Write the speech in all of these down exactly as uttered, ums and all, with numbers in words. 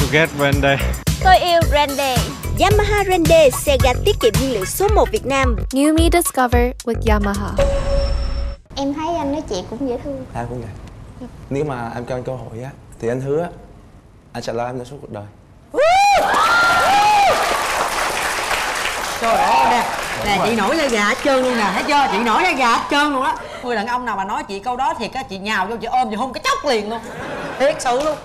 ghét Grande. Tôi yêu Grande. Yamaha Grande, xe ga tiết kiệm nhiên liệu số một Việt Nam. New me discover with Yamaha. Em thấy anh nói chuyện cũng dễ thương. Em cũng vậy. Nếu mà em cho anh cơ hội á thì anh hứa anh sẽ lo em đến suốt cuộc đời. Trời ơi nè, nè chị nổi da gà hết trơn luôn nè, thấy chưa? Chị nổi da gà hết trơn luôn á. Người đàn ông nào mà nói chị câu đó thiệt á, chị nhào vô chị ôm chị hôn cái chốc liền luôn. Thiệt sự luôn.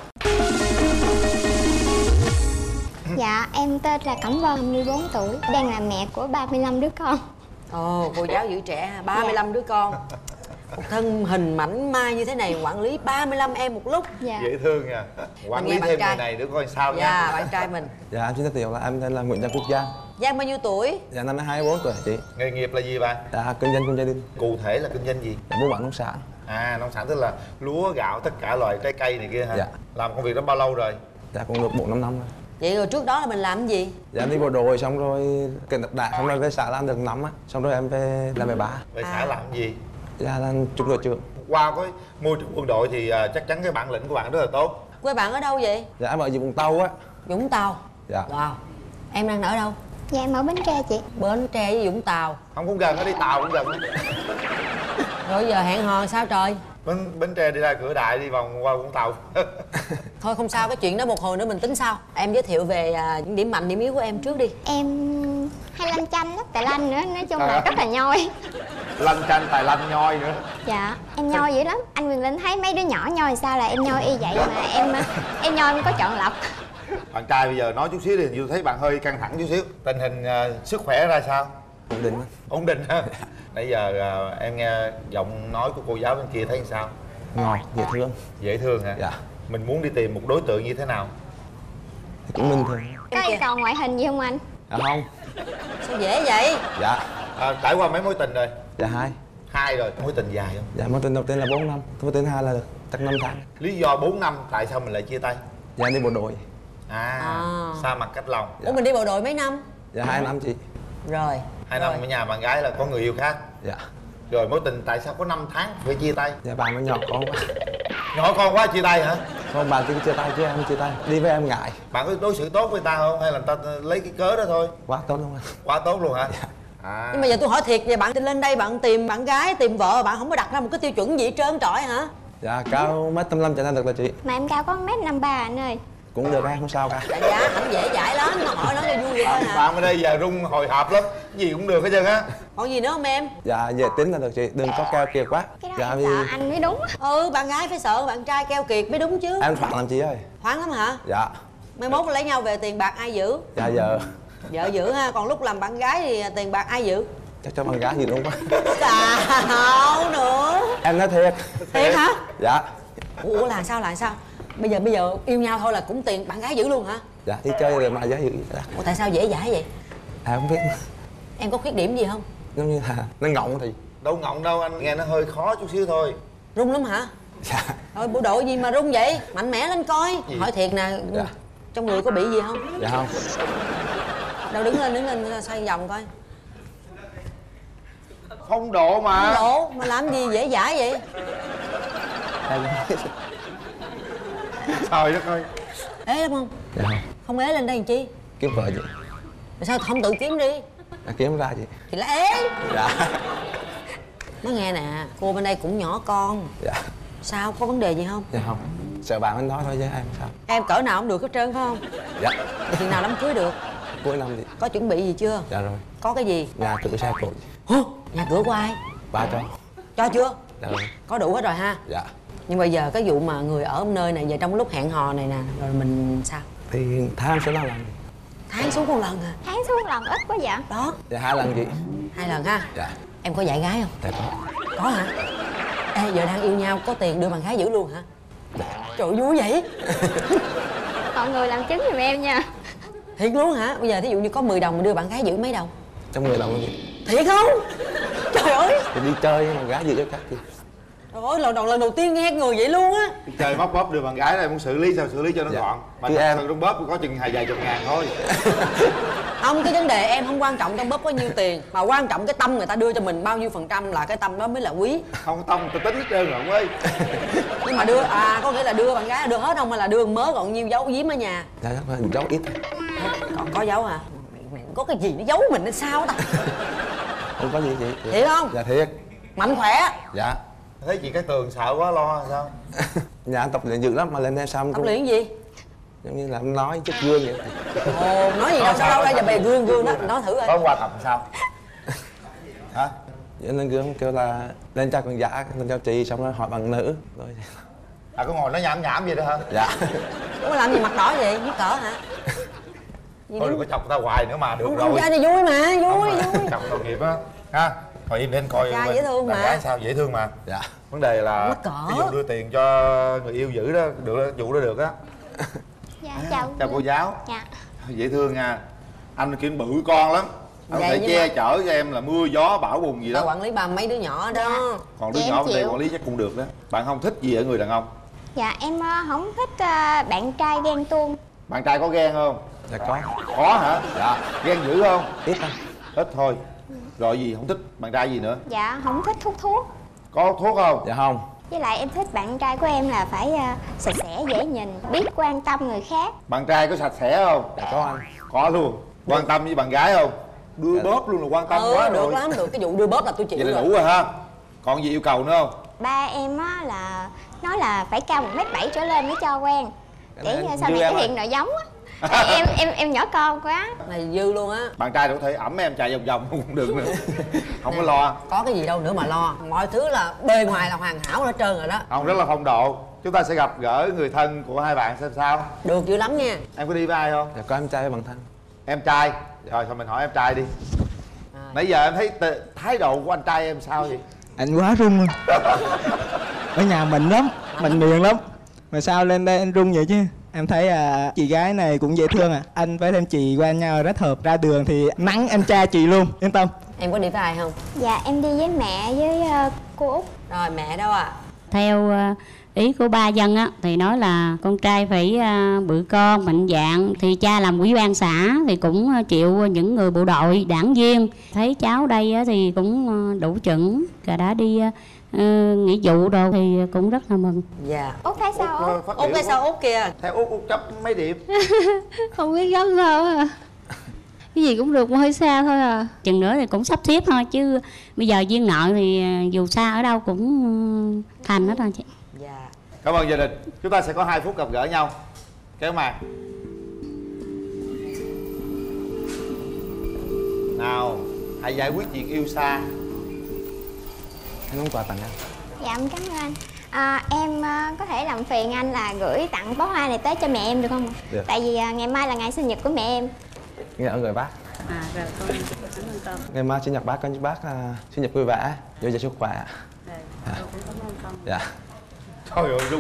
Dạ, em tên là Cẩm Vân, hai mươi bốn tuổi, đang là mẹ của ba mươi lăm đứa con. Ồ, cô giáo giữ trẻ, ba mươi lăm đứa con. Một thân hình mảnh mai như thế này quản lý ba mươi lăm em một lúc. Dạ. Dễ thương nha. Quản lý thêm người này nữa coi sao nha. Dạ, bạn trai mình. Dạ em xin giới thiệu là em tên là Nguyễn Văn Quốc Giang. Giang bao nhiêu tuổi? Dạ năm nay hai mươi bốn tuổi chị. Nghề nghiệp là gì bạn? Dạ kinh doanh trong gia đình. Cụ thể là kinh doanh gì? Dạ buôn bán nông sản. À, nông sản tức là lúa, gạo, tất cả loại trái cây này kia hả? Dạ. Làm công việc đó bao lâu rồi? Dạ cũng được bốn năm năm rồi. Vậy rồi trước đó là mình làm cái gì? Dạ em đi bộ đội xong rồi kênh đặc đại xong rồi về xã làm được năm á, xong rồi em về làm về bá. Về xã À. làm cái gì? Dạ là trung đội trưởng. Qua cái môi trường quân đội thì uh, chắc chắn cái bản lĩnh của bạn rất là tốt. Quê bạn ở đâu vậy? Dạ em ở dưới Vũng Tàu á. Vũng Tàu. Dạ. Wow. Em đang ở đâu? Dạ, em ở Bến Tre chị. Bến Tre với Vũng Tàu. Không cũng gần, nó đi tàu cũng gần. Rồi giờ hẹn hò sao trời? Bến Bến Tre đi ra Cửa Đại đi vòng qua Vũng Tàu. Thôi không sao, cái chuyện đó một hồi nữa mình tính sau. Em giới thiệu về à, những điểm mạnh, điểm yếu của em trước đi. Em hay lanh chanh lắm, tài lanh nữa, nói chung là rất là nhoi. Lanh chanh tài lanh nhoi nữa. Dạ, em nhoi dữ lắm. Anh Quyền Linh thấy mấy đứa nhỏ nhoi sao là em nhoi y vậy mà em em nhoi em có chọn lọc. Bạn trai bây giờ nói chút xíu thì tôi thấy bạn hơi căng thẳng chút xíu. Tình hình uh, sức khỏe ra sao? Ổn định á. Ổn định ha. Nãy giờ uh, em nghe giọng nói của cô giáo bên kia thấy sao? Ngọt, dễ thương. Dễ thương hả? Dạ. Mình muốn đi tìm một đối tượng như thế nào? Thì cũng bình thường. Có yêu cầu ngoại hình gì không anh? Dạ không. Sao dễ vậy? Dạ. À, trải qua mấy mối tình rồi? Dạ hai. Hai rồi. Mối tình dài không? Dạ mối tình đầu tiên là bốn năm, mối tình hai là được chắc năm tháng. Lý do bốn năm tại sao mình lại chia tay? Dạ đi bộ đội. À, À. xa mặt cách lòng. Ủa mình đi bộ đội mấy năm? Dạ hai năm chị. Rồi. Hai Rồi. năm ở nhà bạn gái là có người yêu khác. Dạ. Rồi mối tình tại sao có năm tháng phải chia tay? Dạ bạn nó nhỏ con quá. Nhỏ con quá chia tay hả? Không bạn cứ chia tay chứ em chia tay. Đi với em ngại. Bạn có đối xử tốt với người ta không? Hay là người ta lấy cái cớ đó thôi? Quá tốt luôn anh. Quá tốt luôn hả? Dạ. À. Nhưng mà giờ tôi hỏi thiệt, vậy bạn lên đây bạn tìm bạn gái, tìm vợ, bạn không có đặt ra một cái tiêu chuẩn gì hết trơn trọi hả? Dạ cao mét tám lăm trở lên được là chị. Mà em cao có mét năm ba anh ơi. Cũng được em không sao cả. Dạ dạ, không dễ dãi lắm, nó hỏi nói cho vui vậy thôi Bạn, hả? bạn ở đây giờ rung hồi hộp lắm. Gì cũng được hết trơn á. Còn gì nữa không em? Dạ dễ tính là được chị, đừng có keo kiệt quá. Cái đó Dạ em vì sợ anh mới đúng. Ừ, bạn gái phải sợ bạn trai keo kiệt mới đúng chứ. em phản làm chị ơi. Thoáng lắm hả? Dạ. Mai mốt lấy nhau về tiền bạc ai giữ? Dạ giờ Vợ giữ ha, còn lúc làm bạn gái thì tiền bạc ai giữ? chắc cho bạn gái gì luôn quá. Sao nữa? Em nói thiệt. Thiệt hả? Dạ. Ủa là sao là sao? Bây giờ bây giờ yêu nhau thôi là cũng tiền bạn gái giữ luôn hả? Dạ đi chơi rồi mà giá giữ. Dạ. Ủa tại sao dễ dãi vậy? Em không biết. Em có khuyết điểm gì không? Giống như là nó ngọng thì. Đâu ngọng đâu, anh nghe nó hơi khó chút xíu thôi. Rung lắm hả? Dạ. Thôi bộ đội gì mà rung vậy? Mạnh mẽ lên coi. Gì? Hỏi thiệt nè, Dạ. trong người có bị gì không? Dạ không. Đâu đứng lên đứng lên xoay vòng coi. Phong độ mà. Phong độ mà làm gì dễ dãi vậy? Em không biết. Trời đất ơi. Ế lắm không? Dạ không. Không ế lên đây làm chi? Kiếm vợ chị. Tại sao không tự kiếm đi? Dạ kiếm ra chị. Thì là ế. Dạ. Nói nghe nè, cô bên đây cũng nhỏ con. Dạ. Sao, có vấn đề gì không? Dạ không. Sợ bạn anh nói thôi chứ em sao. Em cỡ nào cũng được hết trơn phải không? Dạ. Vậy thì nào đám cưới được? Cuối năm chị. Có chuẩn bị gì chưa? Dạ rồi. Có cái gì? Nhà cửa xe cộ. Hả? Nhà cửa của ai? Ba cho. Cho chưa? Dạ rồi. Có đủ hết rồi ha? Dạ. Nhưng bây giờ cái vụ mà người ở nơi này giờ trong lúc hẹn hò này nè, rồi mình sao? Thì tháng sẽ là lần. Tháng xuống một lần à? Tháng xuống lần ít quá vậy. Đó, Dạ hai lần chị. hai lần ha? Dạ. Em có dạy gái không? Dạ có. Có hả? Ê, giờ đang yêu nhau có tiền đưa bạn gái giữ luôn hả? Dạ. Trời ơi, vui vậy. Mọi người làm chứng giùm em nha. Thiệt luôn hả? Bây giờ thí dụ như có mười đồng mà đưa bạn gái giữ mấy đồng? Trong người đồng chị. Thiệt không? Trời ơi. Thì đi chơi mà gái gì cho các chị. Trời ơi, lần đầu lần đầu tiên nghe người vậy luôn á. Chơi móc bóp đưa bạn gái này muốn xử lý sao xử lý cho nó Dạ. gọn. Mà Chứ thật em- sự trong bóp có chừng vài vài chục ngàn thôi. Không, cái vấn đề em không quan trọng trong bóp có nhiêu tiền, mà quan trọng cái tâm người ta đưa cho mình bao nhiêu phần trăm là cái tâm đó mới là quý. Không có tâm tôi tính hết trơn rồi ông ơi. Nhưng mà đưa à có nghĩa là đưa bạn gái đưa hết không hay là đưa mớ còn nhiêu giấu giếm ở nhà? Dạ chắc là giấu ít. Còn có giấu hả? Mày, mày có cái gì nó giấu mình hay sao ta? Không có gì chị. Thiệt không? Dạ thiệt. Mạnh khỏe. Dạ. Thấy chị cái tường sợ quá lo sao? Nhà anh tập luyện dữ lắm mà lên đây sao Tập luyện gì? giống như là em nói trước gương vậy. Ồ, nói gì đâu, sao đâu ra giờ bề gương gương đó, nói thử coi. Có qua tập sao? Hả? Vậy lên gương kêu là lên chào con giả, lên chào chị xong rồi hỏi bằng nữ rồi. À có ngồi nói nhảm nhảm vậy đó hả? Dạ. Ủa làm gì mặt đỏ vậy, nhức cỡ hả? Gì Thôi đừng có chọc ta hoài nữa mà, được không, rồi. Không, thì vui mà, vui, Không vui. chọc tội nghiệp á. Ha? Ngồi im lên coi. Trai dễ thương bạn mà. gái sao dễ thương mà. Dạ. Vấn đề là Mắc cỡ. ví dụ đưa tiền cho người yêu giữ đó, được vụ đó được á. Dạ chào. Chào cô giáo. Dạ. Dễ thương nha. Anh kia bự con lắm. Anh Vậy phải nhưng che mà- chở cho em là mưa gió bão bùng gì Tao đó. quản lý ba mấy đứa nhỏ đó. Còn đứa Dạ, nhỏ em bên đây chịu. quản lý chắc cũng được đó. Bạn không thích gì ở người đàn ông? Dạ em ờ, không thích ờ, bạn trai ghen tuông. Bạn trai có ghen không? Dạ có. Có hả? Dạ. Ghen dữ không? Ít thôi. Ít thôi. Rồi gì không thích bạn trai gì nữa? Dạ không thích hút thuốc. Có thuốc không? Dạ không. Với lại em thích bạn trai của em là phải ờ, sạch sẽ dễ nhìn, biết quan tâm người khác. Bạn trai có sạch sẽ không? Dạ có anh. Có luôn. Quan tâm với bạn gái không? Đưa bóp luôn là quan tâm Ừ, quá được rồi. lắm, được. Cái vụ đưa bóp là tôi chịu Vậy là rồi. đủ rồi ha. Còn gì yêu cầu nữa không? Ba em á là nói là phải cao một mét bảy trở lên mới cho quen. Cái Để này sau dư này em cái à? hiện nội giống á. Tại em em em nhỏ con quá. Này dư luôn á. Bạn trai đâu có thể ẩm em chạy vòng vòng cũng được nữa. Không có lo. Có cái gì đâu nữa mà lo. Mọi thứ là bề ngoài là hoàn hảo hết trơn rồi đó. Không, rất là phong độ. Chúng ta sẽ gặp gỡ người thân của hai bạn xem sao. Được dữ lắm nha. Em có đi với ai không? Dạ có em trai với bạn thân. Em trai. Rồi thôi mình hỏi em trai đi. À. Nãy giờ em thấy t- thái độ của anh trai em sao vậy? Anh quá run luôn. Ở nhà mình lắm, mình miệng lắm. Mà sao lên đây anh run vậy chứ? Em thấy à, chị gái này cũng dễ thương à. Anh với thêm chị quen nhau rất hợp. Ra đường thì nắng em trai chị luôn, yên tâm. Em có đi với ai không? Dạ em đi với mẹ với ờ, cô Út. Rồi mẹ đâu à? Theo ờ, ý của ba Dân á thì nói là con trai phải ờ, bự con mạnh dạn, thì cha làm ủy ban xã thì cũng ờ, chịu những người bộ đội đảng viên. Thấy cháu đây á thì cũng ờ, đủ chuẩn, cả đã đi ờ, ờ, nghĩa vụ đồ thì cũng rất là mừng. Dạ. Út thấy sao Út, Út? phát Út biểu cái của- sao Út kia? Theo Út, Út chấp mấy điểm? Không biết gấp sao à. Cái gì cũng được mà hơi xa thôi à. Chừng nữa thì cũng sắp xếp thôi, chứ bây giờ duyên nợ thì ờ, dù xa ở đâu cũng ờ, thành hết rồi chị. Dạ. Cảm ơn gia đình. Chúng ta sẽ có hai phút gặp gỡ nhau. Kéo màn. Nào, hãy giải quyết chuyện yêu xa. Anh muốn quà tặng anh. Dạ em cảm ơn anh. À, em ờ, có thể làm phiền anh là gửi tặng bó hoa này tới cho mẹ em được không ạ? Được. Tại vì ờ, ngày mai là ngày sinh nhật của mẹ em. Nghe ở người bác. À rồi con cảm ơn con. Ngày mai sinh nhật bác, con chúc bác à, sinh nhật vui vẻ, dồi dào sức khỏe. Rồi, con cũng cảm ơn con. Dạ. Trời ơi, rung.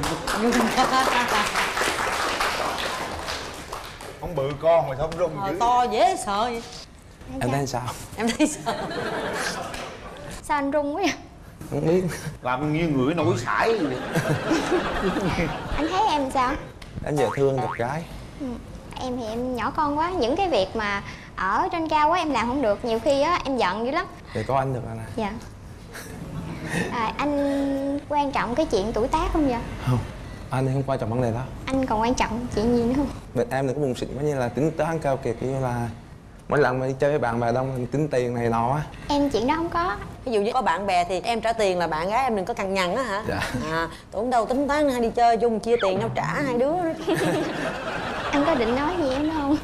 Không bự con mà sao không rung Ờ, dữ. to dễ sợ vậy. Em thấy sao? Em thấy sao? Sao anh run quá vậy? Không biết. Làm như người nổi sải vậy. Anh thấy em sao? Em dễ thương, đẹp gái. Ừ. Em thì em nhỏ con quá, những cái việc mà ở trên cao quá em làm không được. Nhiều khi á em giận dữ lắm. Để có anh được anh à. Dạ. À, anh quan trọng cái chuyện tuổi tác không vậy? Không. Anh thì không quan trọng vấn đề đó. Anh còn quan trọng chuyện gì nữa không? Bên em đừng có buồn xịn quá như là tính toán cao kiệt, như là mỗi lần mà đi chơi với bạn bè đông mình tính tiền này nọ á. Em chuyện đó không có. Ví dụ như có bạn bè thì em trả tiền là bạn gái em đừng có cằn nhằn á hả? Dạ. À, tôi cũng đâu tính toán hay đi chơi chung chia tiền đâu trả hai đứa. Anh có định nói gì em không?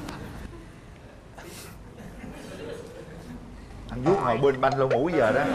Anh vuốt ngồi bên banh lỗ mũi giờ đó.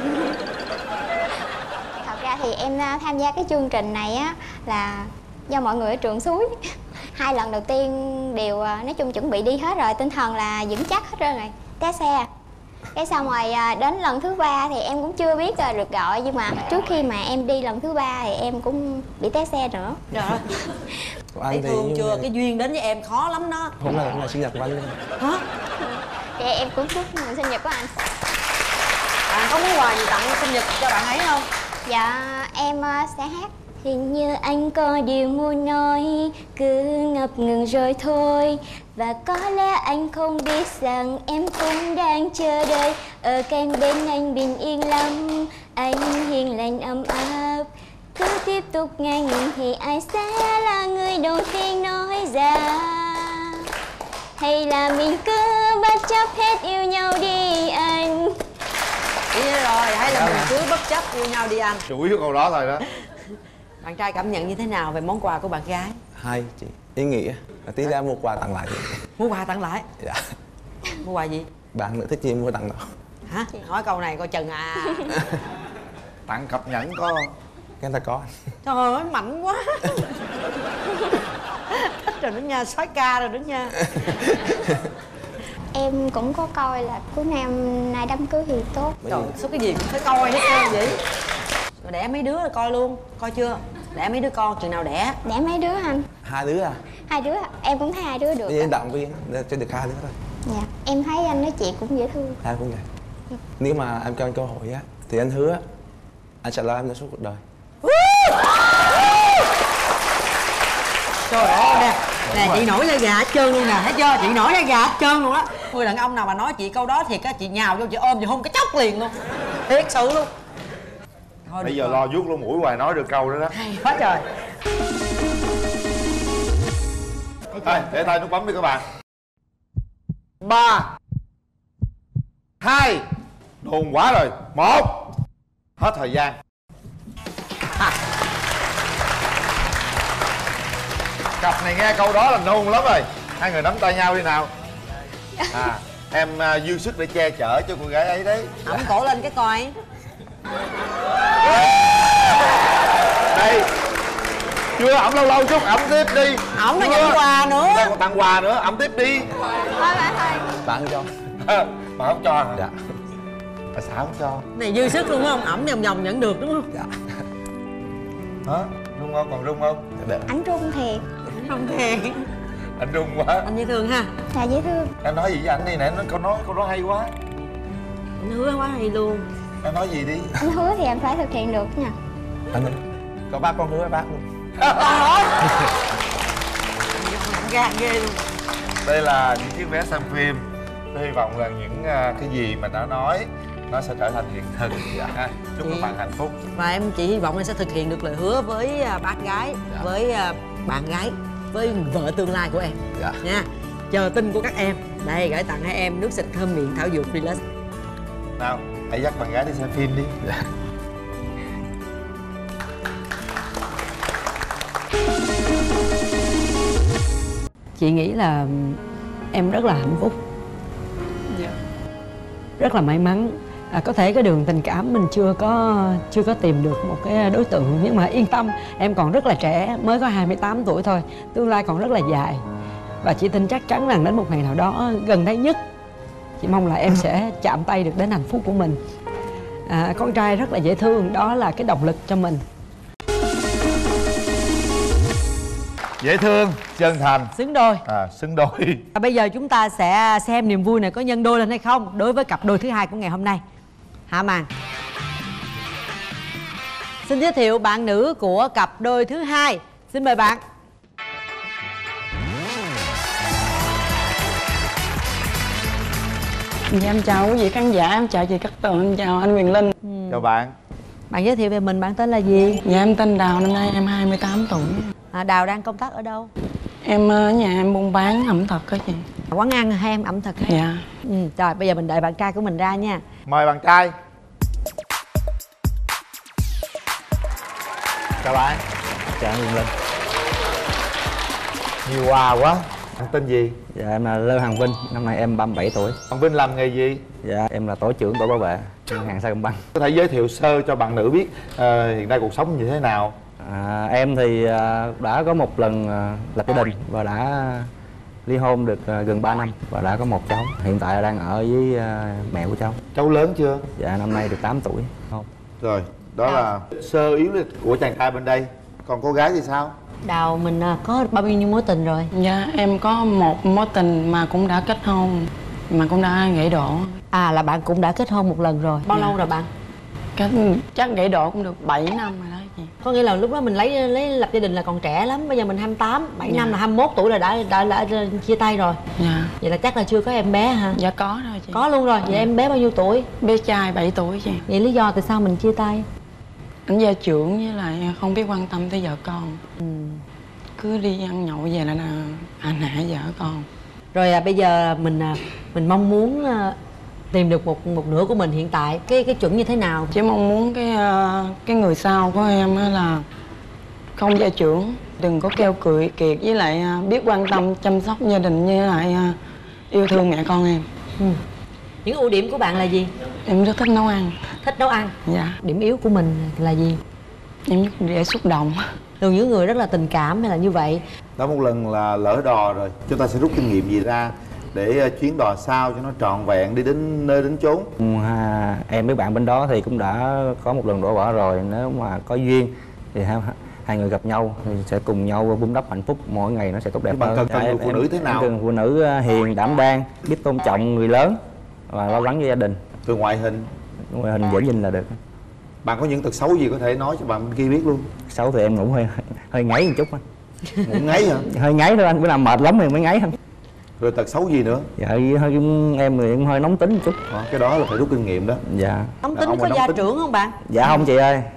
Thật ra thì em à, tham gia cái chương trình này á là do mọi người ở trường suối. Hai lần đầu tiên đều à, nói chung chuẩn bị đi hết rồi, tinh thần là vững chắc hết trơn rồi. Té xe. Cái xong rồi à, đến lần thứ ba thì em cũng chưa biết là được gọi, nhưng mà trước khi mà em đi lần thứ ba thì em cũng bị té xe nữa. Rồi. Của Thấy anh thì thương như chưa? là- Cái duyên đến với em khó lắm đó. hôm nay là ngày sinh nhật của anh luôn. Hả? Vậy em cũng chúc mừng sinh nhật của anh. Bạn có món quà gì tặng sinh nhật cho bạn ấy không? Dạ em à, sẽ hát. Hình như anh có điều muốn nói, cứ ngập ngừng rồi thôi. Và có lẽ anh không biết rằng em cũng đang chờ đợi. Ở cạnh bên anh bình yên lắm, anh hiền lành ấm áp. Cứ tiếp tục ngang nhìn thì ai sẽ là người đầu tiên nói ra. Hay là mình cứ bất chấp hết yêu nhau đi anh. Ý rồi, hay là mình cứ bất chấp yêu nhau đi anh. Chủ yếu câu đó thôi đó. Bạn trai cảm nhận như thế nào về món quà của bạn gái? Hay chị, ý nghĩa là tí ra mua quà tặng lại. Mua quà tặng lại? Dạ. Mua quà gì? Bạn nữa thích gì mua tặng đâu. Hả? Hỏi câu này coi chừng à. Tặng cặp nhẫn có không? Cái ta có. Trời ơi mạnh quá. Thích rồi đó nha, soái ca rồi đó nha. Em cũng có coi là cuối năm nay đám cưới thì tốt. Trời, số cái gì cũng phải coi hết trơn vậy. Rồi đẻ mấy đứa rồi coi luôn, coi chưa? Đẻ mấy đứa con, chừng nào đẻ? Đẻ mấy đứa anh? Hai đứa à? Hai đứa, em cũng thấy hai đứa được. Với động viên cho được hai đứa thôi. Dạ, em thấy anh nói chuyện cũng dễ thương. Hai cũng vậy. Nếu mà em cho anh cơ hội á, thì anh hứa anh sẽ lo em suốt cuộc đời. Trời ơi nè, nè chị nổi da gà hết trơn luôn nè, thấy chưa? Chị nổi da gà hết trơn luôn á. Người đàn ông nào mà nói chị câu đó thì á, chị nhào vô chị ôm chị hôn cái chốc liền luôn. Thiệt sự luôn. Thôi Bây giờ rồi. lo vuốt lỗ mũi hoài nói được câu đó đó. Hay quá trời. Thôi, để tay nút bấm đi các bạn. Ba hai đồn quá rồi. Một. Hết thời gian. À. Cặp này nghe câu đó là nôn lắm rồi. Hai người nắm tay nhau đi nào. À, em uh, dư sức để che chở cho cô gái ấy đấy. Ẩm cổ lên cái coi. Đây. Chưa ẩm lâu lâu chút, ẩm tiếp đi. Ổng nó nhận quà nữa. Đang còn tặng quà nữa, ẩm tiếp đi. Thôi bạn thôi. Bạn cho. Mà không cho hả? Dạ. Tại sao không cho? Này dư sức luôn không? Ẩm vòng vòng nhận được đúng không? Dạ. Hả? Rung không? Còn rung không? Được. Anh rung thiệt. Không thiệt. Anh rung quá. Anh dễ thương ha. Là dễ thương. Em nói gì với anh đi nè, nó câu nói câu đó hay quá. Anh hứa quá hay luôn. Em nói gì đi. Anh hứa thì em phải thực hiện được nha. Anh ơi, có bác con hứa với bác luôn. Gan ghê luôn. Đây là những chiếc vé xem phim. Tôi hy vọng là những uh, cái gì mà nó nói nó sẽ trở thành hiện thực. Dạ. Ha. Chúc các bạn hạnh phúc. Và em chỉ hy vọng em sẽ thực hiện được lời hứa với uh, bác gái, dạ. với uh, bạn gái, với vợ tương lai của em. Dạ. Nha. Chờ tin của các em. Đây gửi tặng hai em nước xịt thơm miệng thảo dược Relax. Nào, hãy dắt bạn gái đi xem phim đi. Dạ. Chị nghĩ là em rất là hạnh phúc. Dạ. Rất là may mắn. À, có thể cái đường tình cảm mình chưa có chưa có tìm được một cái đối tượng, nhưng mà yên tâm, em còn rất là trẻ, mới có hai mươi tám tuổi thôi, tương lai còn rất là dài. Và chị tin chắc chắn rằng đến một ngày nào đó gần đây nhất, chị mong là em sẽ chạm tay được đến hạnh phúc của mình. À, con trai rất là dễ thương, đó là cái động lực cho mình. Dễ thương, chân thành, Xứng đôi. à, xứng đôi. Và bây giờ chúng ta sẽ xem niềm vui này có nhân đôi lên hay không đối với cặp đôi thứ hai của ngày hôm nay. Hạ Màn. Xin giới thiệu bạn nữ của cặp đôi thứ hai. Xin mời bạn. Dạ em chào quý vị khán giả, em chào chị Cát Tường, em chào anh Quyền Linh. Ừ. Chào bạn. Bạn giới thiệu về mình, bạn tên là gì? Dạ em tên Đào, năm nay em hai mươi tám tuổi. À, Đào đang công tác ở đâu? Em ở nhà em buôn bán ẩm thực đó chị. Quán ăn hay em ẩm thực hay? Dạ. Ừ, rồi bây giờ mình đợi bạn trai của mình ra nha. Mời bạn trai. Chào bạn. Chào anh Quyền Linh. Nhiều quà quá. Anh tên gì? Dạ em là Lê Hoàng Vinh, năm nay em ba mươi bảy tuổi. Bạn Vinh làm nghề gì? Dạ em là tổ trưởng tổ bảo vệ ngân hàng Sacombank. Có thể giới thiệu sơ cho bạn nữ biết uh, hiện nay cuộc sống như thế nào? À, em thì uh, đã có một lần uh, lập gia đình và đã ly hôn được uh, gần ba năm và đã có một cháu. Hiện tại đang ở với uh, mẹ của cháu. Cháu lớn chưa? Dạ năm nay được tám tuổi. Không. Rồi, đó là sơ yếu của chàng trai bên đây. Còn cô gái thì sao? Đào mình có bao nhiêu mối tình rồi? Dạ em có một mối tình mà cũng đã kết hôn, mà cũng đã gãy đổ. À là bạn cũng đã kết hôn một lần rồi. Bao Dạ. lâu rồi bạn? Cách chắc gãy độ cũng được bảy năm rồi đó chị. Có nghĩa là lúc đó mình lấy lấy lập gia đình là còn trẻ lắm, bây giờ mình hai mươi tám, bảy Dạ. năm là hai mươi mốt tuổi là đã, đã, đã, đã chia tay rồi. Dạ. Vậy là chắc là chưa có em bé hả? Dạ có rồi chị. Có luôn rồi. Vậy em bé bao nhiêu tuổi? Bé trai bảy tuổi chị. Vậy lý do tại sao mình chia tay? Anh gia trưởng với lại không biết quan tâm tới vợ con. Ừ. Cứ đi ăn nhậu về là anh hại vợ con. Rồi à, bây giờ mình à, mình mong muốn à, tìm được một một nửa của mình hiện tại, cái cái chuẩn như thế nào? Chỉ mong muốn cái uh, cái người sau của em á là không gia trưởng, đừng có keo cười kiệt, với lại uh, biết quan tâm chăm sóc gia đình, với lại uh, yêu thương mẹ con em. Ừ. Những ưu điểm của bạn là gì? Em rất thích nấu ăn. Thích nấu ăn. Dạ. Điểm yếu của mình là gì? Em rất dễ xúc động. Thường những người rất là tình cảm hay là như vậy? Đã một lần là lỡ đò rồi, chúng ta sẽ rút kinh nghiệm gì ra để chuyến đò sau cho nó trọn vẹn, đi đến nơi đến chốn. À, em với bạn bên đó thì cũng đã có một lần đổ vỡ rồi. Nếu mà có duyên thì hai, hai người gặp nhau thì sẽ cùng nhau vun đắp hạnh phúc, mỗi ngày nó sẽ tốt đẹp Nhưng mà hơn. cần cần Dạ, người phụ nữ thế nào? Em cần phụ nữ hiền, đảm đang, biết tôn trọng người lớn và lo lắng cho gia đình. Từ ngoại hình? Ngoại hình dễ nhìn là được. Bạn có những tật xấu gì có thể nói cho bạn bên kia biết luôn? Xấu thì em ngủ hơi hơi ngáy một chút anh. Ngủ ngáy hả? Hơi ngáy thôi anh, bữa nào mệt lắm thì mới ngáy anh. Rồi tật xấu gì nữa? Dạ hơi em thì em hơi nóng tính một chút. À, cái đó là phải rút kinh nghiệm đó. Dạ. Nóng tính có gia trưởng không bạn? Dạ không chị ơi.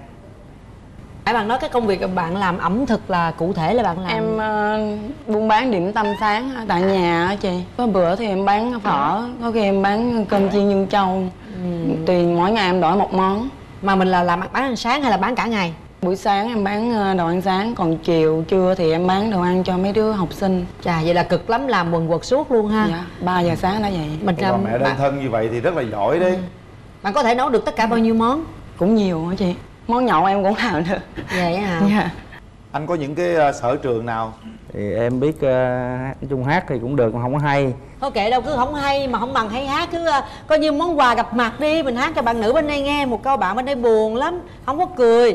Hãy bạn nói cái công việc bạn làm ẩm thực là cụ thể là bạn làm. Em uh, buôn bán điểm tâm sáng ở tại nhà á chị. Có bữa thì em bán phở, có khi em bán cơm chiên nhân châu. Ừ. Tùy mỗi ngày em đổi một món. Mà mình là làm bán ăn sáng hay là bán cả ngày? Buổi sáng em bán đồ ăn sáng, còn chiều trưa thì em bán đồ ăn cho mấy đứa học sinh. Chà, vậy là cực lắm, làm quần quật suốt luôn ha. Dạ, ba giờ sáng đã vậy. Mình làm mẹ đơn thân như vậy thì rất là giỏi đấy. Ừ. Bạn có thể nấu được tất cả bao nhiêu món? Cũng nhiều hả chị? Món nhậu em cũng làm được. Vậy hả? Dạ. Anh có những cái uh, sở trường nào? Thì em biết uh, nói chung hát thì cũng được, mà không có hay. Thôi kệ đâu, cứ không hay mà không bằng hay hát, cứ uh, coi như món quà gặp mặt đi. Mình hát cho bạn nữ bên đây nghe một câu, bạn bên đây buồn lắm, không có cười.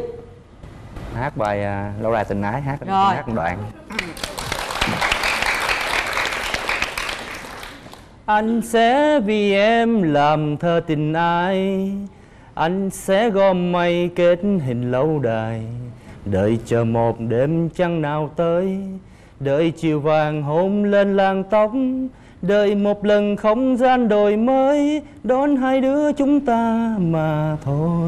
Hát bài uh, Lâu Đài Tình Ái, hát, rồi. Hát một đoạn. Anh sẽ vì em làm thơ tình ai, anh sẽ gom mây kết hình lâu đài, đợi chờ một đêm trăng nào tới, đợi chiều vàng hôn lên làn tóc, đợi một lần không gian đổi mới đón hai đứa chúng ta mà thôi.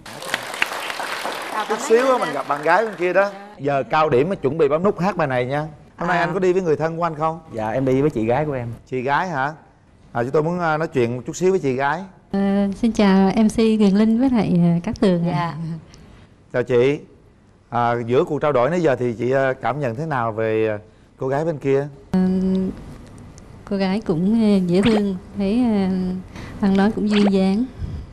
Chút xíu á mình gặp bạn gái bên kia đó. Giờ cao điểm mới chuẩn bị bấm nút hát bài này nha. Hôm nay à. anh có đi với người thân của anh không? Dạ em đi với chị gái của em. Chị gái hả? À, chúng tôi muốn nói chuyện một chút xíu với chị gái. À, xin chào em xê Quyền Linh với lại Cát Tường. Dạ. Chào chị. À, giữa cuộc trao đổi nãy giờ thì chị cảm nhận thế nào về cô gái bên kia? À, cô gái cũng dễ thương, thấy ăn nói cũng duyên dáng,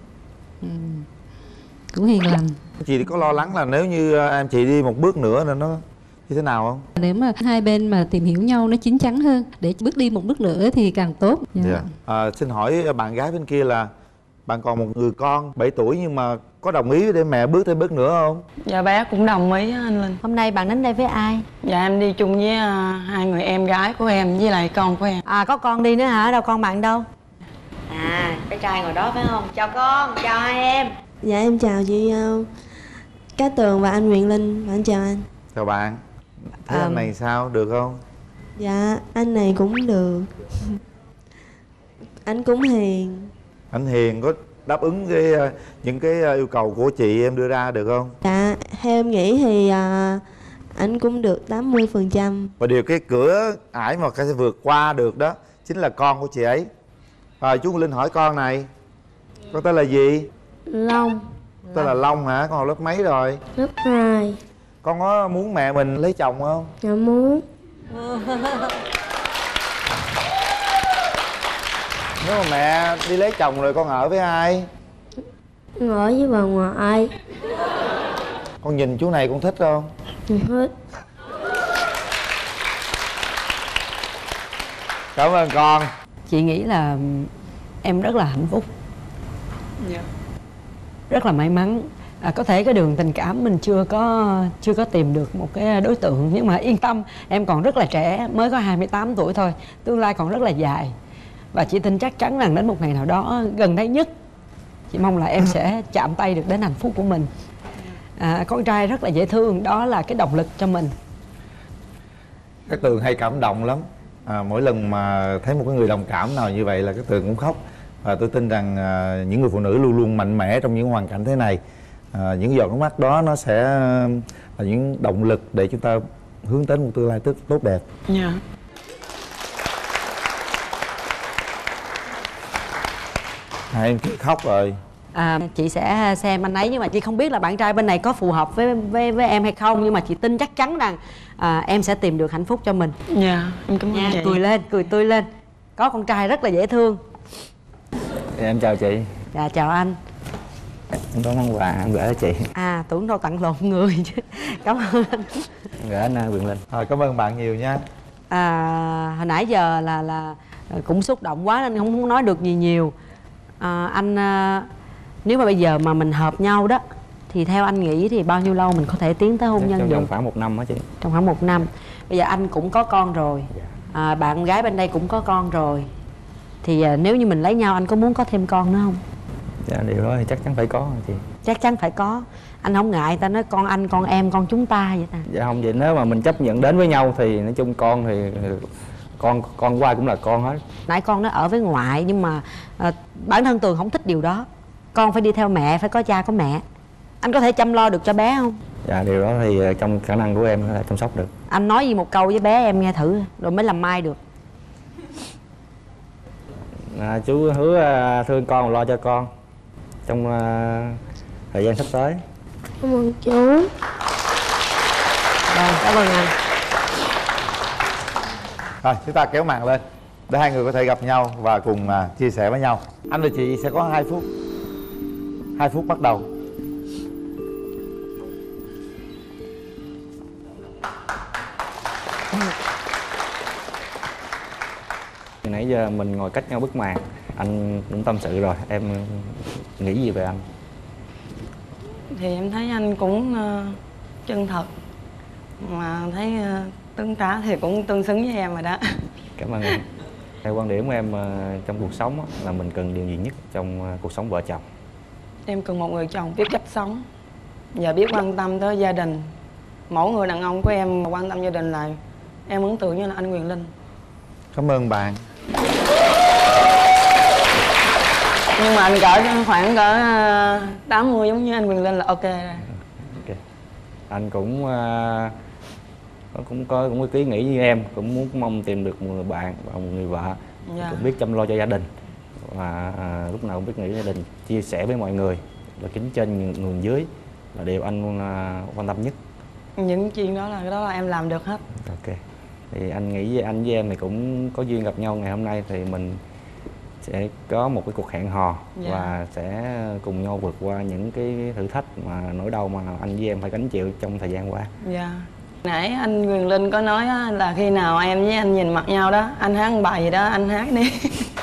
cũng hiền lành. Chị có lo lắng là nếu như em chị đi một bước nữa là nó như thế nào không? Nếu mà hai bên mà tìm hiểu nhau nó chín chắn hơn, để bước đi một bước nữa thì càng tốt. Dạ. Yeah. À, xin hỏi bạn gái bên kia là bạn còn một người con bảy tuổi, nhưng mà có đồng ý để mẹ bước thêm bước nữa không? Dạ bé cũng đồng ý anh Linh. Hôm nay bạn đến đây với ai? Dạ em đi chung với uh, hai người em gái của em với lại con của em. À có con đi nữa hả? Đâu con bạn đâu? À cái trai ngồi đó phải không? Chào con, chào hai em. Dạ em chào chị uh, Cát Tường và anh Quyền Linh. Anh chào anh. Chào bạn. Thấy à, anh này sao? Được không? Dạ anh này cũng được. Anh cũng hiền. Anh hiền có đáp ứng cái những cái yêu cầu của chị em đưa ra được không? Dạ theo em nghĩ thì uh, anh cũng được tám mươi phần trăm. Và điều cái cửa ải mà sẽ vượt qua được đó chính là con của chị ấy. Rồi chú Linh hỏi con này, con tên là gì? Long. Tên là Long hả? Con học lớp mấy rồi? Lớp hai. Con có muốn mẹ mình lấy chồng không? Dạ muốn. Nếu mà mẹ đi lấy chồng rồi con ở với ai? Ở với bà ngoại. Con nhìn chú này con thích không? Thích. Cảm ơn con. Chị nghĩ là em rất là hạnh phúc. Dạ. Rất là may mắn. À, có thể cái đường tình cảm mình chưa có chưa có tìm được một cái đối tượng, nhưng mà yên tâm, em còn rất là trẻ, mới có hai mươi tám tuổi thôi, tương lai còn rất là dài. Và chị tin chắc chắn rằng đến một ngày nào đó gần đây nhất Chị mong là em sẽ chạm tay được đến hạnh phúc của mình. À, con trai rất là dễ thương, đó là cái động lực cho mình. Cát Tường hay cảm động lắm. À, mỗi lần mà thấy một cái người đồng cảm nào như vậy là Cát Tường cũng khóc. Và tôi tin rằng à, những người phụ nữ luôn luôn mạnh mẽ trong những hoàn cảnh thế này. À, những giọt nước mắt đó nó sẽ là những động lực để chúng ta hướng đến một tương lai tốt, tốt đẹp. Dạ. Yeah. Hai em chị khóc rồi. À, chị sẽ xem anh ấy, nhưng mà chị không biết là bạn trai bên này có phù hợp với với, với em hay không, nhưng mà chị tin chắc chắn rằng à, em sẽ tìm được hạnh phúc cho mình. Dạ, yeah, em cảm ơn nha. chị. Cười lên, cười tươi lên. Có con trai rất là dễ thương. Em chào chị. Dạ chào anh. Em có món quà em gửi cho chị. À, tưởng đâu tặng lộn người chứ. Cảm ơn anh. Em gửi anh Quyền Linh. À, cảm ơn bạn nhiều nha. À, hồi nãy giờ là là cũng xúc động quá nên không, không nói được gì nhiều. À, anh à, nếu mà bây giờ mà mình hợp nhau đó thì theo anh nghĩ thì bao nhiêu lâu mình có thể tiến tới hôn nhân trong được? Trong khoảng một năm đó chị. Trong khoảng một năm. Bây giờ anh cũng có con rồi, à, bạn gái bên đây cũng có con rồi, thì à, nếu như mình lấy nhau anh có muốn có thêm con nữa không? Dạ điều đó thì chắc chắn phải có rồi chị. Chắc chắn phải có. Anh không ngại ta nói con anh, con em, con chúng ta vậy ta. Dạ không, vậy nếu mà mình chấp nhận đến với nhau thì nói chung con thì con con của ai cũng là con hết. Nãy con nó ở với ngoại nhưng mà à, bản thân Tường không thích điều đó. Con phải đi theo mẹ, phải có cha có mẹ. Anh có thể chăm lo được cho bé không? Dạ điều đó thì trong khả năng của em là chăm sóc được. Anh nói gì một câu với bé em nghe thử rồi mới làm mai được. À, chú hứa thương con và lo cho con trong uh, thời gian sắp tới. Cảm ơn chú. Rồi, cảm ơn anh. Rồi chúng ta kéo màn lên để hai người có thể gặp nhau và cùng uh, chia sẻ với nhau. Anh và chị sẽ có hai phút. Hai phút bắt đầu. Nãy giờ mình ngồi cách nhau bức màn, anh cũng tâm sự rồi, em nghĩ gì về anh? Thì em thấy anh cũng uh, chân thật, mà thấy uh, tương tá thì cũng tương xứng với em rồi đó. Cảm ơn em. Theo quan điểm của em uh, trong cuộc sống á, là mình cần điều gì nhất trong uh, cuộc sống vợ chồng? Em cần một người chồng biết cách sống và biết quan tâm tới gia đình. Mỗi người đàn ông của em mà quan tâm gia đình là em ấn tượng như là anh Quyền Linh. Cảm ơn bạn. Nhưng mà anh cỡ khoảng cỡ tám mươi giống như anh Quyền Linh là ok rồi. Ok. Anh cũng uh, cũng có cũng có ý nghĩ như em, cũng muốn mong tìm được một người bạn và một người vợ. Dạ. Cũng biết chăm lo cho gia đình và uh, lúc nào cũng biết nghĩ gia đình, chia sẻ với mọi người, và kính trên người dưới là điều anh uh, quan tâm nhất. Những chuyện đó là cái đó là em làm được hết. Ok. Thì anh nghĩ với anh với em thì cũng có duyên gặp nhau ngày hôm nay, thì mình sẽ có một cái cuộc hẹn hò. Dạ. Và sẽ cùng nhau vượt qua những cái thử thách mà nỗi đau mà anh với em phải gánh chịu trong thời gian qua. Dạ. Nãy anh Quyền Linh có nói là khi nào em với anh nhìn mặt nhau đó, anh hát một bài gì đó, anh hát đi.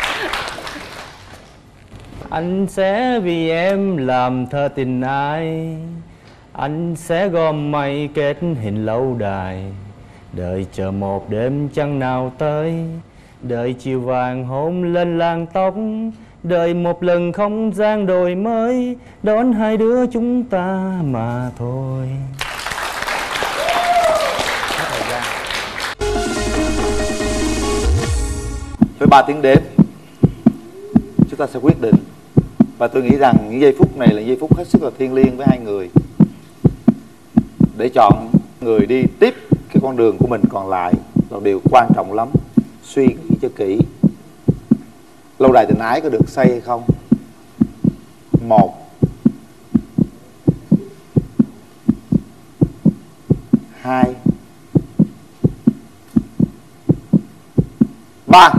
Anh sẽ vì em làm thơ tình ai, anh sẽ gom mây kết hình lâu đài, đợi chờ một đêm trăng nào tới, đợi chiều vàng hôn lên làn tóc, đợi một lần không gian đổi mới, đón hai đứa chúng ta mà thôi. Với ba tiếng đếm, chúng ta sẽ quyết định. Và tôi nghĩ rằng những giây phút này là giây phút hết sức là thiêng liêng với hai người, để chọn người đi tiếp cái con đường của mình còn lại là điều quan trọng lắm. Suy nghĩ cho kỹ, lâu đài tình ái có được xây hay không? Một, hai, ba.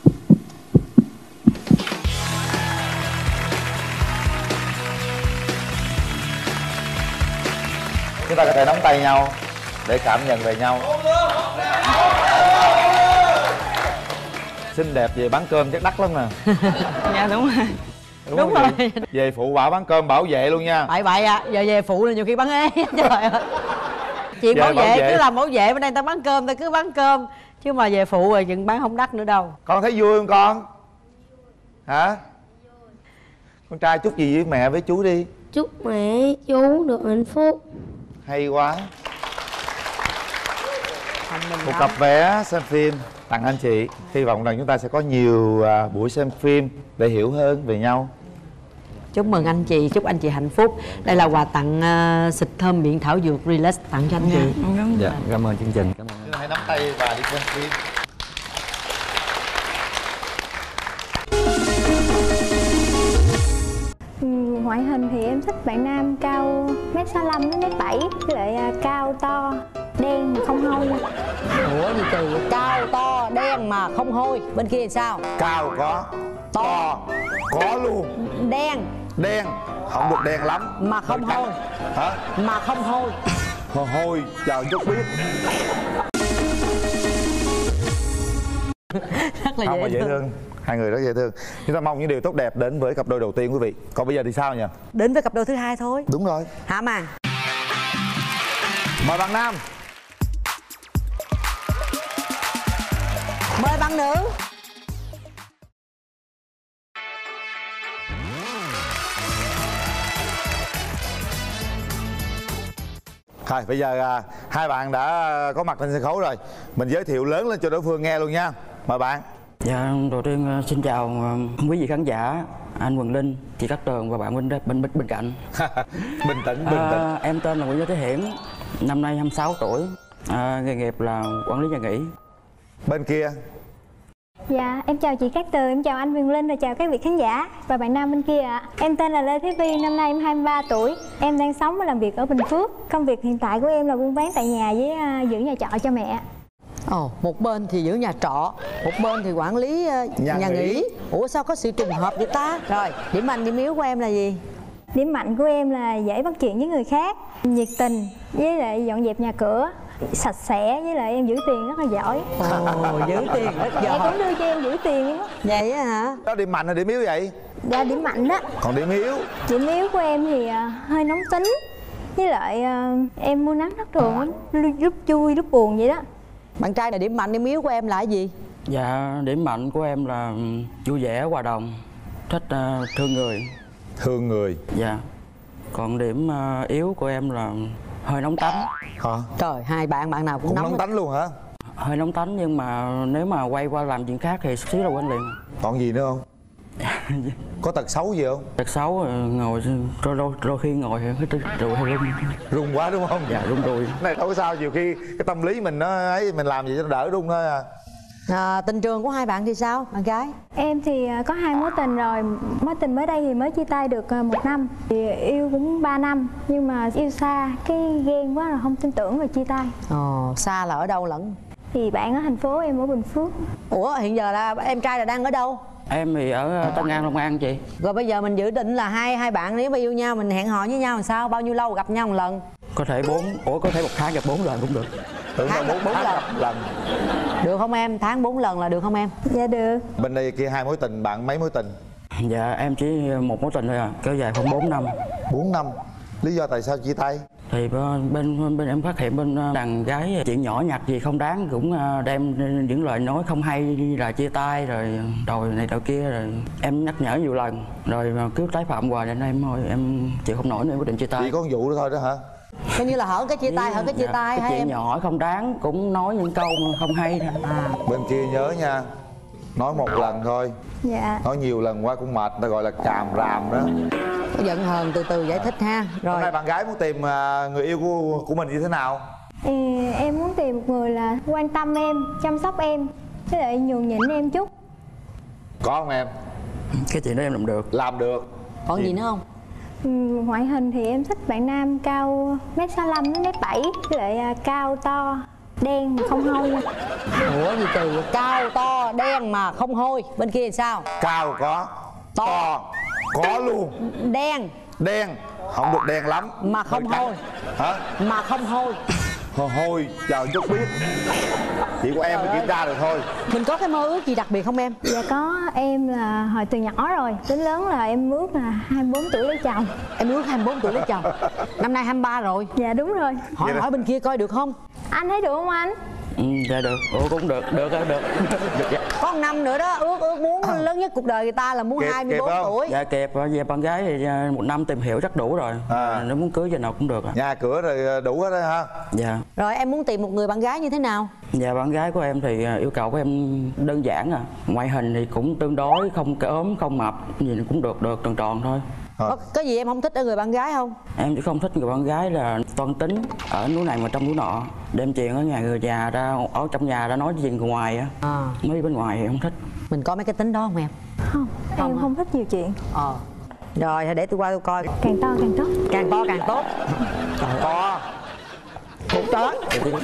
Chúng ta có thể nắm tay nhau để cảm nhận về nhau. Xinh đẹp về bán cơm chắc đắt lắm nè. Dạ đúng rồi. Đúng, Đúng rồi. rồi. Về phụ bảo bán cơm bảo vệ luôn nha. Bậy bậy à, giờ về phụ là nhiều khi bán ế. Trời ơi. Chuyện Về bảo, bảo vệ, vệ cứ làm bảo vệ bên đây ta bán cơm ta cứ bán cơm, chứ mà về phụ rồi chừng bán không đắt nữa đâu. Con thấy vui không con? Hả? Con trai chúc gì với mẹ với chú đi. Chúc mẹ chú được hạnh phúc. Hay quá. Một cặp vé xem phim tặng anh chị. Hy vọng rằng chúng ta sẽ có nhiều à, buổi xem phim để hiểu hơn về nhau. Chúc mừng anh chị, chúc anh chị hạnh phúc. Đây là quà tặng uh, xịt thơm miệng thảo dược Relax tặng cho anh chị. Dạ, cảm ơn chương trình. Cảm ơn. Hãy nắm tay và đi xem phim. Ngoại hình thì em thích bạn nam cao mét sáu mươi lăm đến mét bảy, với lại cao to đen mà không hôi. Ủa gì kỳ, cao to đen mà không hôi. Bên kia thì sao? Cao có, to có luôn, đen đen không được đen lắm mà không hôi. Hả? Mà không hôi. Hôi hôi chờ chút biết. Rất là không dễ, mà dễ thương. thương. Hai người rất dễ thương. Chúng ta mong những điều tốt đẹp đến với cặp đôi đầu tiên quý vị. Còn bây giờ thì sao nhỉ? Đến với cặp đôi thứ hai thôi. Đúng rồi. Hả màn. Mời bạn nam. Mời bạn nữ. Thôi bây giờ à, hai bạn đã có mặt trên sân khấu rồi. Mình giới thiệu lớn lên cho đối phương nghe luôn nha. Mời bạn. Dạ, đầu tiên xin chào quý vị khán giả, anh Quỳnh Linh, chị Cát Tường và bạn bên bên bên, bên cạnh. Bình tĩnh, bình tĩnh. À, em tên là Nguyễn Thế Hiển, năm nay hai mươi sáu tuổi, à, nghề nghiệp là quản lý nhà nghỉ. Bên kia. Dạ, em chào chị Cát Tường, em chào anh Quỳnh Linh và chào các vị khán giả và bạn nam bên kia ạ. Em tên là Lê Thế Vi, năm nay em hai mươi ba tuổi. Em đang sống và làm việc ở Bình Phước. Công việc hiện tại của em là buôn bán tại nhà với uh, giữ nhà trọ cho mẹ. Ồ, oh, một bên thì giữ nhà trọ, một bên thì quản lý uh, nhà, nhà nghỉ. nghỉ. Ủa sao có sự trùng hợp vậy ta? Rồi, điểm mạnh điểm yếu của em là gì? Điểm mạnh của em là dễ bắt chuyện với người khác, nhiệt tình, với lại dọn dẹp nhà cửa, sạch sẽ, với lại em giữ tiền rất là giỏi. Ồ, oh, giữ tiền rất giỏi. Mẹ cũng đưa cho em giữ tiền luôn á. Vậy á hả? Đó điểm mạnh hay điểm yếu vậy? Dạ, điểm mạnh đó. Còn điểm yếu? Điểm yếu của em thì uh, hơi nóng tính, với lại uh, em mua nắng thất thường lắm, lúc vui lúc buồn vậy đó. Bạn trai là điểm mạnh điểm yếu của em là cái gì? Dạ, điểm mạnh của em là vui vẻ, hòa đồng, thích uh, thương người. Thương người. Dạ. Còn điểm uh, yếu của em là hơi nóng tánh. Hả? Trời, hai bạn bạn nào cũng, cũng nóng, nóng tánh luôn hả? Hơi nóng tánh nhưng mà nếu mà quay qua làm chuyện khác thì xíu là quên liền. Còn gì nữa không? Có tật xấu gì không? Tật xấu ngồi đôi, đôi, đôi khi ngồi rồi hơi run. Run quá đúng không? Dạ, run rồi. Này đâu có sao, nhiều khi cái tâm lý mình nó ấy, mình làm gì cho nó đỡ run thôi à. À, tình trường của hai bạn thì sao, bạn gái? Em thì có hai mối tình rồi, mối tình mới đây thì mới chia tay được một năm, thì yêu cũng ba năm nhưng mà yêu xa cái ghen quá rồi không tin tưởng rồi chia tay. Ồ, xa là ở đâu lẫn? Thì bạn ở thành phố, em ở Bình Phước. Ủa hiện giờ là em trai là đang ở đâu? Em thì ở Tân An, Long An chị. Rồi bây giờ mình dự định là hai hai bạn nếu mà yêu nhau mình hẹn hò với nhau làm sao? Bao nhiêu lâu gặp nhau một lần? Có thể bốn, ủa có thể một tháng gặp bốn lần cũng được. Tháng bốn, bốn lần. lần. Được không em? Tháng bốn lần là được không em? Dạ được. Bên đây kia hai mối tình, bạn mấy mối tình? Dạ em chỉ một mối tình thôi à, kéo dài khoảng bốn năm. bốn năm. Lý do tại sao chia tay? Thì bên bên em phát hiện bên đàn gái chuyện nhỏ nhặt gì không đáng cũng đem những lời nói không hay là chia tay rồi đòi này đòi kia, rồi em nhắc nhở nhiều lần rồi mà cứ tái phạm hoài nên em thôi em chịu không nổi nên quyết định chia tay. Chỉ có một vụ đó thôi đó hả? Coi như là hở cái chia tay, hở cái chia dạ, tay cái hay chuyện em? nhỏ không đáng cũng nói những câu không hay thôi. À. Bên kia nhớ nha, nói một lần thôi. Dạ. Nói nhiều lần quá cũng mệt, ta gọi là chàm ràm đó. Giận hờn từ từ giải thích ha. Rồi. Hôm nay bạn gái muốn tìm người yêu của của mình như thế nào? Ừ, em muốn tìm một người là quan tâm em, chăm sóc em, với lại nhường nhịn em chút. Có không em? Cái chuyện đó em làm được. Làm được. Còn gì, gì nữa không? Ừ, ngoại hình thì em thích bạn nam cao mét sáu mươi lăm đến mét bảy, với lại cao to đen mà không hôi. Ủa gì kỳ, cao to đen mà không hôi. Bên kia thì sao? Cao có, to, to có luôn, đen đen không được đen lắm mà không hôi. Hả? Mà không hôi. Hôi hôi chờ chút biết. Chỉ của em mới kiểm tra được thôi. Mình có cái mơ ước gì đặc biệt không em? Dạ có, em là hồi từ nhỏ rồi đến lớn là em ước là hai mươi bốn tuổi lấy chồng. Em ước hai mươi bốn tuổi lấy chồng. Năm nay hai mươi ba rồi. Dạ đúng rồi. Hỏi hỏi bên kia coi được không? Anh thấy được không anh? Ừ, dạ được. Ủa cũng được, được á, được. Được dạ. Có một năm nữa đó, ước ước muốn à. lớn nhất cuộc đời người ta là muốn Kịp, hai mươi bốn kịp tuổi. Dạ kịp, về bạn gái thì một năm tìm hiểu chắc đủ rồi. À. Nếu muốn cưới giờ nào cũng được à. Nhà cửa rồi đủ hết đó ha. Dạ. Rồi em muốn tìm một người bạn gái như thế nào? Dạ bạn gái của em thì yêu cầu của em đơn giản à. Ngoại hình thì cũng tương đối, không cái ốm, không mập, gì cũng được, được tròn tròn thôi. Có cái gì em không thích ở người bạn gái không? Em chỉ không thích người bạn gái là toan tính, ở núi này mà trong núi nọ, đem chuyện ở nhà người già ra, ở trong nhà ra nói chuyện ngoài á. À. Nói bên ngoài thì không thích. Mình có mấy cái tính đó không em? Không, em không, không thích nhiều chuyện. Ờ. Rồi để tôi qua tôi coi. Càng to càng tốt. Càng to càng tốt. Càng to cũng tốt.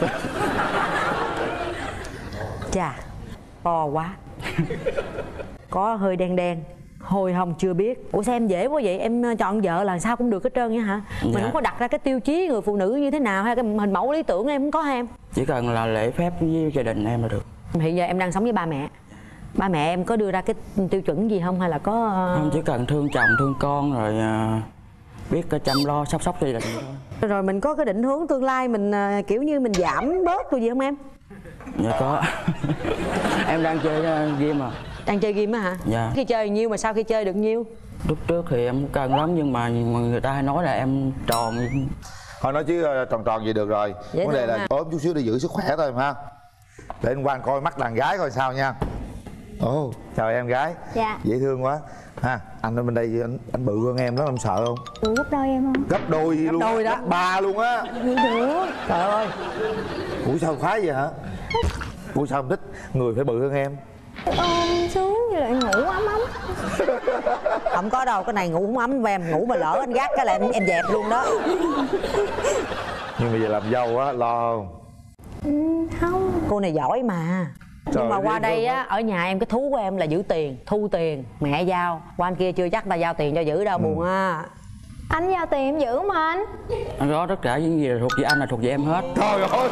Chà, to quá. Có hơi đen đen, hồi hồng chưa biết. Ủa sao em dễ quá vậy? Em chọn vợ là sao cũng được hết trơn nha hả? Mình dạ. không có đặt ra cái tiêu chí người phụ nữ như thế nào hay cái hình mẫu lý tưởng em không có hay em? Chỉ cần là lễ phép với gia đình em là được. Hiện giờ em đang sống với ba mẹ. Ba mẹ em có đưa ra cái tiêu chuẩn gì không hay là có... Không, chỉ cần thương chồng, thương con rồi uh, biết chăm lo, sắp sóc gia đình thôi. Rồi mình có cái định hướng tương lai mình uh, kiểu như mình giảm bớt rồi gì không em? Dạ có. Em đang chơi uh, game mà. Đang chơi game á hả? Dạ. Khi chơi nhiêu mà sau khi chơi được nhiêu? Lúc trước thì em cân lắm nhưng mà người ta hay nói là em tròn. Thôi nói chứ tròn tròn vậy được rồi. Dễ vấn đề là ha. Ốm chút xíu để giữ sức khỏe thôi ha. Để anh Quang coi mắt đàn gái coi sao nha. Ồ, oh, chào em gái. Dạ. Dễ thương quá. Ha, anh ở bên đây anh, anh bự hơn em đó, em sợ không? Ừ, gấp đôi em không? Gấp đôi gấp luôn. Đôi đó. Gấp ba luôn á. Được. Trời ơi. Ủa sao khoái vậy hả? Ủa sao không thích người phải bự hơn em? Ôm xuống như lại ngủ ấm ấm. Không có đâu, cái này ngủ không ấm em, ngủ mà lỡ anh gác cái là em, em dẹp luôn đó. Nhưng bây giờ làm dâu á, lo không? Ừ, không. Cô này giỏi mà. Trời, nhưng mà qua đây á, ở nhà em cái thú của em là giữ tiền, thu tiền, mẹ giao. Qua anh kia chưa chắc ta giao tiền cho giữ đâu, ừ. buồn á. Anh giao tiền em giữ mà anh. Anh đó tất cả những gì thuộc về anh là thuộc về em hết. Trời ơi.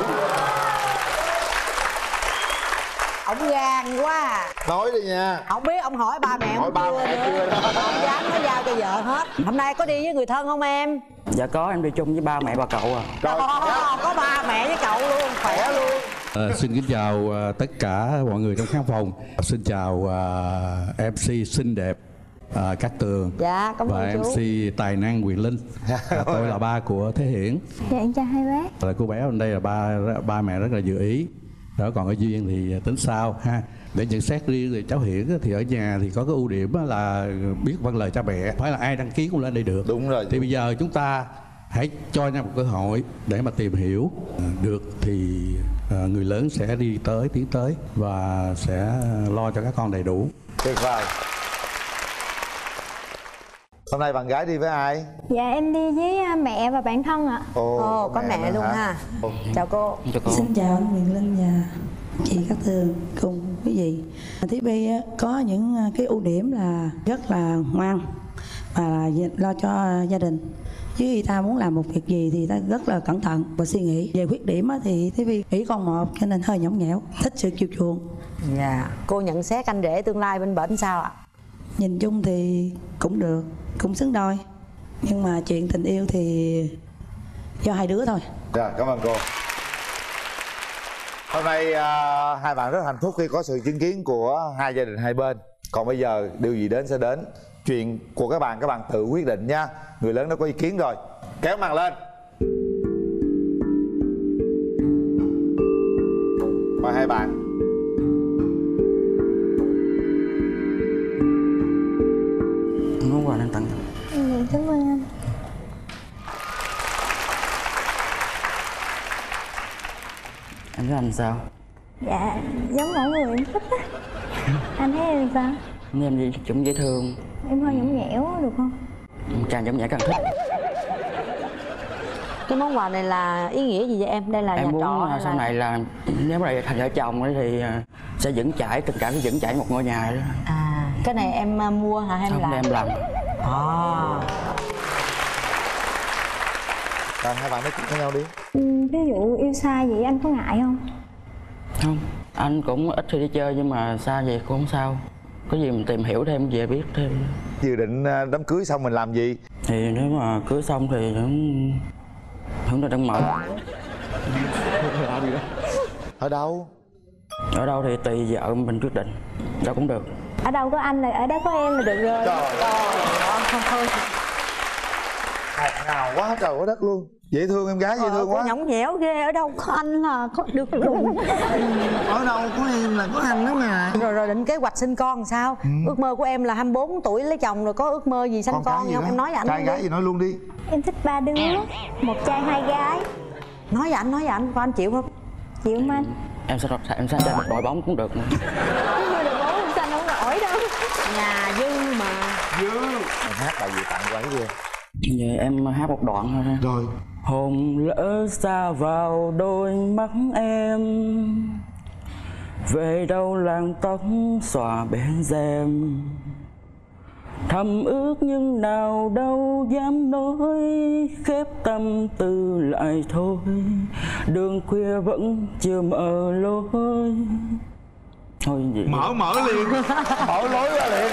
Ông gan quá. Nói đi nha. Không biết ông hỏi ba mẹ hỏi ba mẹ chưa đó. Ông dám nói giao cho vợ hết. Hôm nay có đi với người thân không em? Dạ có, em đi chung với ba mẹ bà cậu à. Trời ơi, có ba mẹ với cậu luôn, khỏe luôn. À, xin kính chào uh, tất cả mọi người trong khán phòng. Xin chào uh, em xê xinh đẹp uh, Cát Tường. Dạ, cảm ơn và chú. em xê tài năng Quyền Linh. À, tôi là ba của Thế Hiển. Dạ em chào hai bác. Là cô bé bên đây là ba ba mẹ rất là dự ý. Đó, còn ở Duyên thì tính sao ha. Để nhận xét riêng thì cháu Hiển thì ở nhà thì có cái ưu điểm là biết vâng lời cha mẹ. Phải là ai đăng ký cũng lên đây được. Đúng rồi. Thì bây giờ chúng ta hãy cho nhau một cơ hội để mà tìm hiểu. Được thì người lớn sẽ đi tới, tiến tới và sẽ lo cho các con đầy đủ. Tuyệt vời. Hôm nay bạn gái đi với ai? Dạ em đi với mẹ và bạn thân ạ. Ồ, Ồ có mẹ, mẹ luôn hả? ha. Ồ. Chào cô. Chào cô. Xin chào anh Quyền Linh và chị Cát Tường cùng quý vị. Thí Vi có những cái ưu điểm là rất là ngoan và lo cho gia đình. Chứ người ta muốn làm một việc gì thì ta rất là cẩn thận và suy nghĩ. Về khuyết điểm thì Thí Vi nghĩ con một cho nên hơi nhõng nhẽo, thích sự chiều chuộng. Dạ. Cô nhận xét anh rể tương lai bên bển sao ạ? Nhìn chung thì cũng được, cũng xứng đôi. Nhưng mà chuyện tình yêu thì do hai đứa thôi. Dạ, cảm ơn cô. Hôm nay uh, hai bạn rất hạnh phúc khi có sự chứng kiến của hai gia đình hai bên. Còn bây giờ điều gì đến sẽ đến. Chuyện của các bạn, các bạn tự quyết định nha. Người lớn đã có ý kiến rồi. Kéo màn lên. Mời hai bạn. Món quà anh tặng. Ừ, cảm ơn anh. Anh thấy anh sao? Dạ, giống mọi người em thích á. Anh thấy em sao? Em gì cũng dễ thương. Em hơi nhõng nhẽo được không? Càng nhõng nhẽo càng thích. Cái món quà này là ý nghĩa gì vậy em? Đây là em nhà muốn trọ hay sau là... này là nếu mà thành vợ chồng thì sẽ vững chãi, tình cảm sẽ vững chãi một ngôi nhà đó. À, cái này em mua hả hay em làm? Em làm. À. Rồi hai bạn nói chuyện với nhau đi. Ừ, ví dụ yêu xa vậy anh có ngại không? Không, anh cũng ít khi đi chơi nhưng mà xa vậy cũng không sao. Có gì mình tìm hiểu thêm về biết thêm. Dự định đám cưới xong mình làm gì? Thì nếu mà cưới xong thì cũng không được đang mở. Ở đâu? Ở đâu thì tùy vợ mình quyết định. Đâu cũng được. Ở đâu có anh là ở đó có em là được rồi. Trời ơi. Ngọt ngào quá trời quá đất luôn. Dễ thương, em gái dễ thương quá. Nhõng nhẽo ghê, ở đâu có anh là có được đụng. Ở đâu có em là có anh đó mà. Rồi rồi định kế hoạch sinh con sao? Ừ. Ước mơ của em là hai mươi bốn tuổi lấy chồng rồi, có ước mơ gì sanh con, con gì không? Đó? Em nói với anh. Trai gái gì nói luôn đi. Em thích ba đứa, một trai hai gái. Nói với anh, nói với anh, có anh chịu không? Chịu không anh? Em sẽ em sẽ cho một đội bóng cũng được nữa. Đội bóng không xanh không nổi đâu. Nhà dư mà. Dư. Em hát bài gì tặng quán kia? Giờ em hát một đoạn thôi ha. Rồi. Hồn lỡ xa vào đôi mắt em, về đâu làng tóc xòa bên rèm, thầm ước nhưng nào đâu dám nói, khép tâm tư lại thôi, đường khuya vẫn chưa mở lối. Thôi gì mở mở liền. Mở lối ra liền.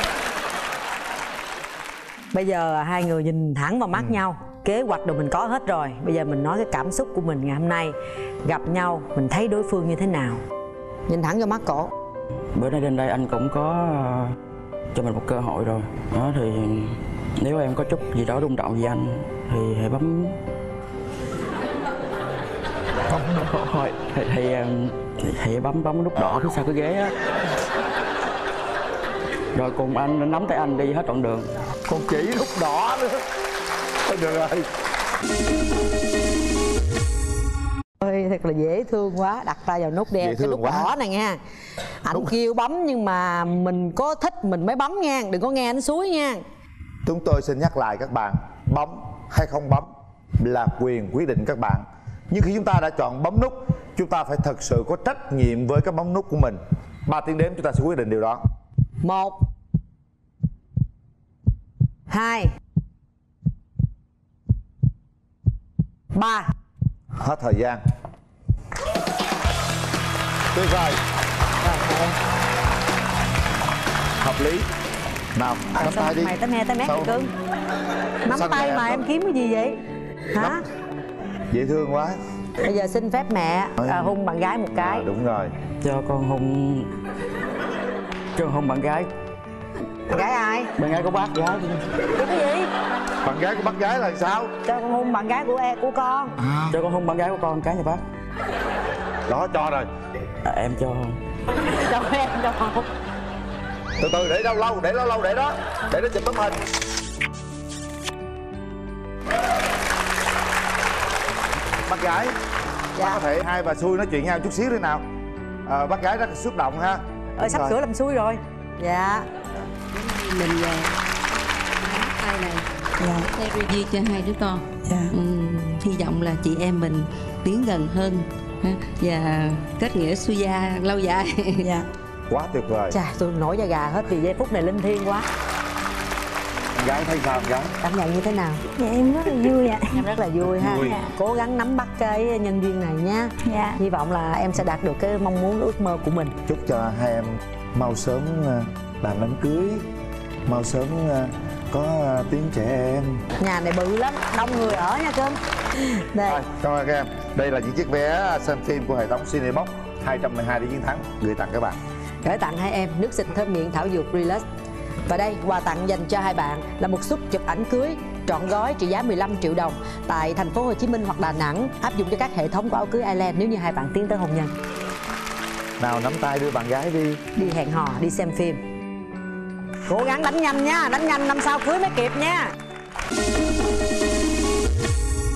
Bây giờ hai người nhìn thẳng vào mắt ừ. nhau, kế hoạch đồ mình có hết rồi. Bây giờ mình nói cái cảm xúc của mình ngày hôm nay gặp nhau, mình thấy đối phương như thế nào. Nhìn thẳng vào mắt cổ. Bữa nay đến đây anh cũng có cho mình một cơ hội rồi. Đó thì nếu em có chút gì đó rung động với anh thì hãy bấm thôi thì, thì, thì, thì bấm bấm nút đỏ phía sau cái ghế á, rồi cùng anh nắm tay anh đi hết đoạn đường. Còn chỉ nút đỏ nữa. Thôi được rồi. Ôi thật là dễ thương quá, đặt tay vào nút đen cái nút quá. Đỏ này nha. Anh nút... kêu bấm nhưng mà mình có thích mình mới bấm nha, đừng có nghe anh suối nha. Chúng tôi xin nhắc lại các bạn, bấm hay không bấm là quyền quyết định các bạn. Nhưng khi chúng ta đã chọn bấm nút, chúng ta phải thật sự có trách nhiệm với cái bấm nút của mình. Ba tiếng đếm chúng ta sẽ quyết định điều đó. Một, hai, ba. Hết thời gian. Tuyệt vời. Hợp lý. Nào, à, nắm tay đi. Mày tới me tới mét vậy cưng. Nắm tay mà em kiếm cái gì vậy? Hả? Nắm. Dễ thương quá. Bây giờ xin phép mẹ à, hôn bạn gái một cái. À, đúng rồi. Cho con hôn. Cho con hôn bạn gái. Bạn gái ai? Bạn gái của bác gái. Cái gì? Bạn gái của bác gái là sao? Cho con hôn bạn gái của em, của con. À. Cho con hôn bạn gái của con cái nha bác. Đó cho rồi. À, em cho. Cho em cho con. Từ từ để lâu lâu, để lâu lâu để đó. Để nó chụp tấm hình. Bác gái. Dạ. Bác có thể hai bà xui nói chuyện nhau chút xíu đi nào. À, bác gái rất là xúc động ha. Ờ, sắp sửa làm xui rồi. Dạ. Mình về hai này dạ. Theo review cho hai đứa con. Dạ. uhm, Hy vọng là chị em mình tiến gần hơn và kết nghĩa xuôi gia lâu dài. Dạ. Quá tuyệt vời. Chà, tôi nổi da gà hết vì giây phút này linh thiêng quá. Em gái thấy sao em gái? Cảm nhận như thế nào? Dạ em rất là vui ạ. Em rất là vui ha. Vui. Dạ. Cố gắng nắm bắt cái nhân duyên này nha. Dạ. Hy vọng là em sẽ đạt được cái mong muốn ước mơ của mình. Chúc cho hai em mau sớm làm đám cưới, mau sớm có tiếng trẻ em. Nhà này bự lắm, đông người ở nha cưng. Đây. Rồi, cảm ơn các em. Đây là những chiếc vé xem phim của hệ thống Cinebox hai trăm mười hai để chiến thắng gửi tặng các bạn. Gửi tặng hai em nước xịt thơm miệng thảo dược Relax. Và đây, quà tặng dành cho hai bạn là một suất chụp ảnh cưới trọn gói trị giá mười lăm triệu đồng tại thành phố Hồ Chí Minh hoặc Đà Nẵng, áp dụng cho các hệ thống của áo cưới Island nếu như hai bạn tiến tới hôn nhân. Nào nắm tay đưa bạn gái đi. Đi hẹn hò, đi xem phim. Cố gắng đánh nhanh nha, đánh nhanh năm sau cưới mới kịp nha.